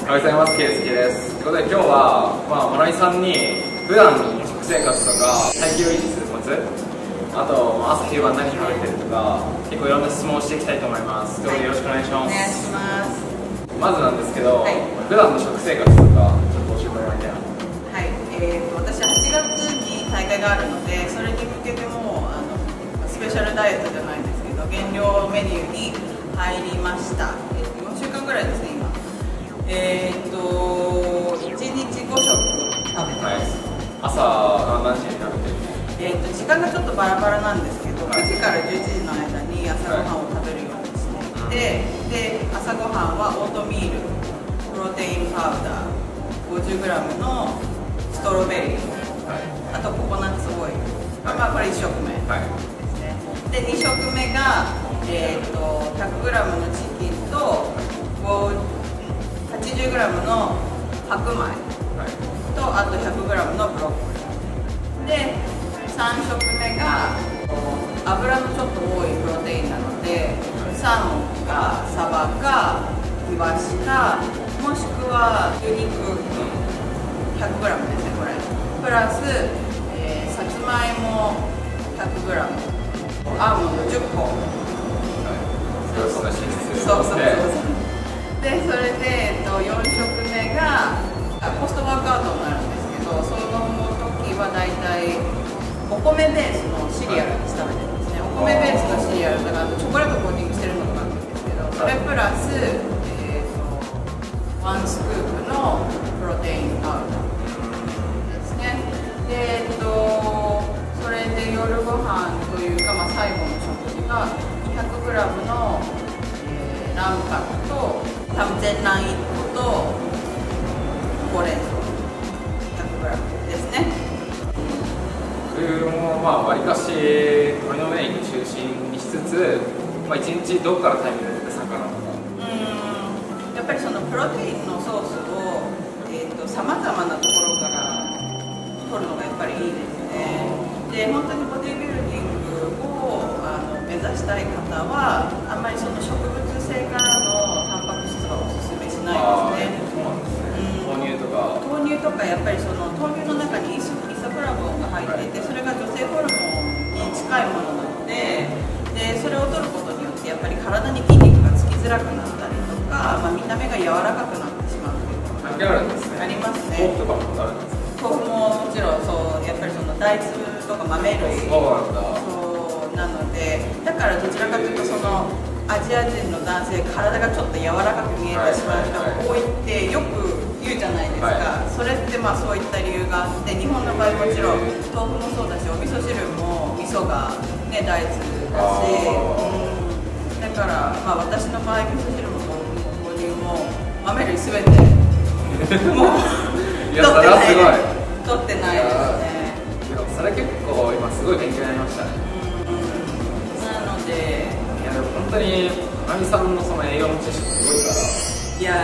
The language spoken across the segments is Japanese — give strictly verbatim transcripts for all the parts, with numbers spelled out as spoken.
おはようございます。ケイスケです。ということで今日は、まあ、モナミさんに普段の食生活とか体型を維持するコツ、あと朝昼晩何食べてるとか結構いろんな質問をしていきたいと思います。どうぞよろしくお願いします。 お願いします。 まずなんですけど、 はい、 普段の食生活とかちょっと教えてもらいたいな。 はい、えーと、私はちがつに大会があるので、それに向けてもあのスペシャルダイエットじゃないですけど減量メニューに入りました。えー、よんしゅうかんぐらいですね今。えーといちにちごしょく食べてます。はい、 朝何時に食べてる？ えーと時間がちょっとバラバラなんですけど、はい、くじからじゅういちじの間に朝ごはんを食べるようにして、はい、で、で朝ごはんはオートミール、プロテインパウダー ごじゅうグラム のストロベリー、はい、あとココナッツオイル、はい、まあこれいっしょくめですね。はい、でにしょくめが、えーと ひゃくグラム のチキンとはちじゅうグラム の白米と、あと ひゃくグラム のブロッコリーで、さんしょくめが油のちょっと多いプロテインなので、サーモンかサバかイワシか、もしくは牛肉 ひゃくグラム ですね、これプラス、えー、さつまいも ひゃくグラム、 アーモンドじゅっこ、 そうそうそうそうで、それで、えっと、よんしょくめがポストワークアウトになるんですけど、その時はだいたいお米ベースのシリアルに食べてるんですね。お米ベースのシリアルだからチョコレートコーティングしてるのとかあるんですけど、それプラス、えー、とワンスクープのプロテインパウダーですね。で、えっと、それで夜ご飯というか、まあ、最後の食事が ひゃくグラム の、えー、卵白とタムゼンランいっことほうれん草 ひゃくグラム ですね。 僕もまあわりかし鶏のメイン中心にしつつ、まあ、いちにちどこからタイミングで魚とか、 うんやっぱりそのプロテインのソースをさまざまなところから取るのがやっぱりいいですね。で、本当にボディビルディングをあの目指したい方はあんまりその植物性からのタンパク質はおすすめしないですね。 豆乳とか豆乳とかやっぱりその豆乳の中にイソイソフラボンが入っていて、それが女性ホルモンに近いものなので、でそれを取ることによってやっぱり体に筋肉がつきづらくなったりとか、まあ、見た目が柔らかくなってしまうということがあるんですね。 ありますね。 豆腐とかもあるんですか？ 豆腐ももちろんそうやっぱりその大豆とか豆類そうなので、だからどちらかというとそのアジア人の男性体がちょっと柔らかく見えてしまう人が多いってよく言うじゃないですか。はい、それってまあそういった理由があって、日本の場合もちろん豆腐もそうだし、お味噌汁も味噌が、ね、大豆だし、うん、だからまあ私の場合味噌汁も豆腐も豆乳も豆類すべてもう取ってない取ってないですね。 それ結構今すごい勉強になりましたね。 うんなのでいやでも本当にモナミさんのその栄養の知識すごいから。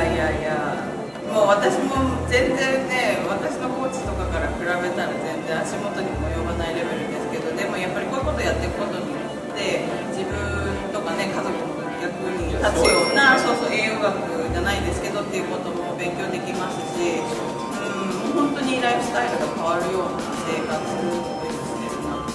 いやいやいや、もう私も全然ね、私のコーチとかから比べたら全然足元にも及ばないレベルですけど、でもやっぱりこういうことやっていくことによって自分とかね、家族も逆に立つような、そうそう栄養学じゃないですけどっていうことも勉強できますし、うん、本当にライフスタイルが変わるような生活をしてるなと思います。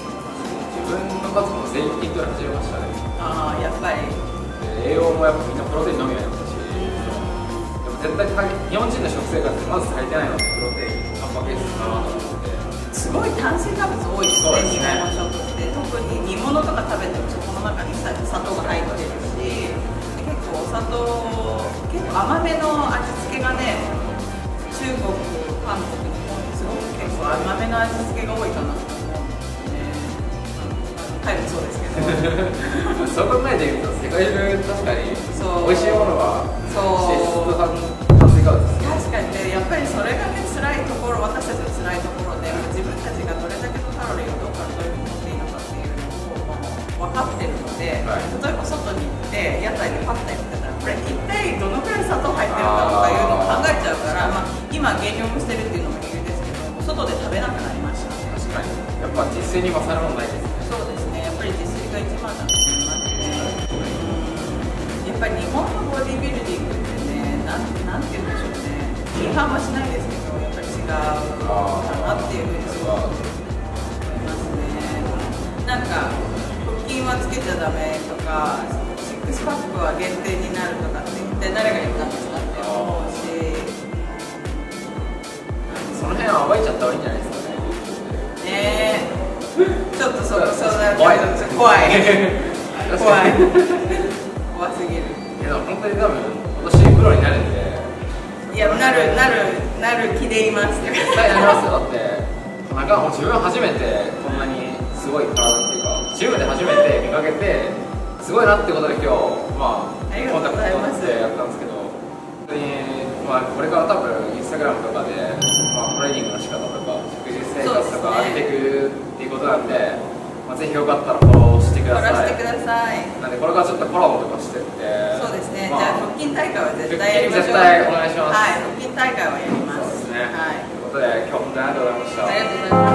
自分の家族も全員筋トレ始めましたね。あああ、やっぱり栄養もやっぱみんなプロテイン飲むようになったし、でも絶対日本人の食生活でまず足りてないのってプロテイン、タンパク質かなと思って。 すごい炭水化物多いですね、日本の食って。特に煮物とか食べてもそこの中に砂糖が入ってるし、結構お砂糖、結構甘めの味付けがね、中国、韓国、日本ってすごく結構甘めの味付けが多いかなと思うんですね。タイもそうですけどそう考えてみると世界中確かに美味しいものは脂質と炭水化物ですね。 確かにね、やっぱりそれがね辛いところ、私たちの辛いところで、自分たちがどれだけのカロリーをどこからどういうふうに取っていいのかっていうのを分かってるので、はい、例えば外に行って屋台でパスタやってたらこれ一体どのくらい砂糖入ってるかとかいうのを考えちゃうから、まあ、今減量もしてるっていうのも理由ですけど、外で食べなくなりました。 確かにやっぱ実践に勝るものないですね。 そうですね、やっぱり実践が一番だと思いますね。やっぱり日本のボディビルディングってね、なん、なんて言うんでしょうね、 反はしないですけど、やっぱり違うかなっていうふうにすごく思いますね。なんか腹筋はつけちゃダメとか、シックスパックは限定になるとかって一体誰が言ったんですかって思うし、 その辺は暴いちゃった方がいいんじゃないですかね。 ねえ、ちょっとそそうなると怖い怖い怖い怖すぎる。 いや本当に多分今年プロになるんで、 いやなるなるなる気でいますって。 絶対なりますよ。だってなんかもう自分初めてこんなにすごい体っていうか、ジムで初めて見かけてすごいなってことで今日まあありがとうございますコンタクト取ってやったんですけど、本当にまあこれから多分インスタグラムとかでまあトレーニングの仕方とか食事生活とか上げていくっていうことなんで、まあ、ぜひよかったらフォローしてください。 フォローしてください。 なんでこれからちょっとコラボとかしてって、 そうですね、 まあ、 じゃあ腹筋大会は絶対やりましょう。 絶対お願いします。 はい、腹筋大会はやります。 そうですね。 はい、 ということで今日本当にありがとうございました。 ありがとうございます。